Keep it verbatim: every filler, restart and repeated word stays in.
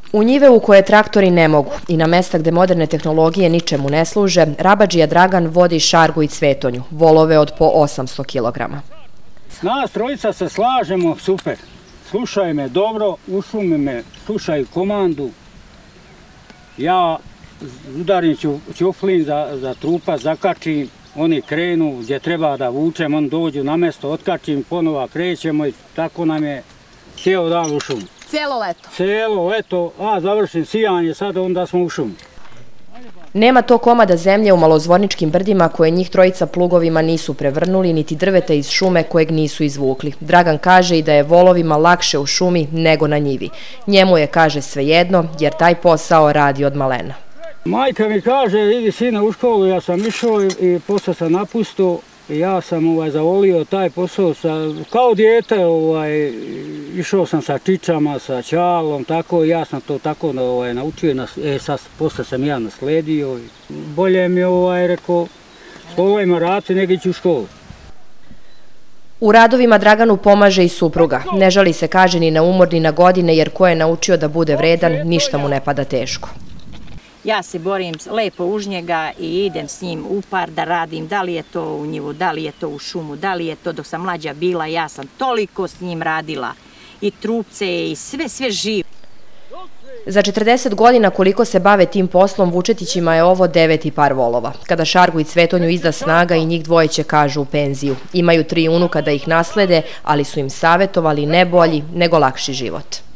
U njive u koje traktori ne mogu i na mesta gde moderne tehnologije ničemu ne služe, rabadžija Dragan vodi Šargu i Cvetonju, volove od po osamsto kilograma. Nas trojica se slažemo, super. Slušaj me dobro, ušumi me, slušaj komandu. Ja udarim ćuflin za, za trupa, zakačim, oni krenu gdje treba da vučem, oni dođu na mesto, otkačim, ponova krećemo i tako nam je cijelo dan u šumu. Cijelo leto? Cijelo leto, a završim sijanje, sad onda smo u šumu. Nema to komada zemlje u Malozvorničkim brdima koje njih trojica plugovima nisu prevrnuli, niti drveta iz šume kojeg nisu izvukli. Dragan kaže i da je volovima lakše u šumi nego na njivi. Njemu je, kaže, svejedno, jer taj posao radi od malena. Majka mi kaže, idi sine u školu, ja sam išao i posle sam napustio. Ja sam ovaj, zavolio taj posao, sa, kao dijete, ovaj, išao sam sa čičama, sa čalom, tako, ja sam to tako ovaj, naučio, nas, e, sad, posle sam ja nasledio. Bolje mi je, ovaj, rekao, školovima rati nego ići u školu. U radovima Draganu pomaže i supruga. Ne žali se, kaže, ni na umor, ni na godine, jer ko je naučio da bude vredan, ništa mu ne pada teško. Ja se borim lepo uz njega i idem s njim u par da radim, da li je to u njivu, da li je to u šumu, da li je to dok sam mlađa bila, ja sam toliko s njim radila. I trupce i sve, sve živo. Za četrdeset godina koliko se bave tim poslom, Vučetićima je ovo deveti par volova. Kada Šargu i Cvetonju izda snaga i njih dvoje će, kažu, u penziju. Imaju tri unuka da ih naslede, ali su im savjetovali ne bolji nego lakši život.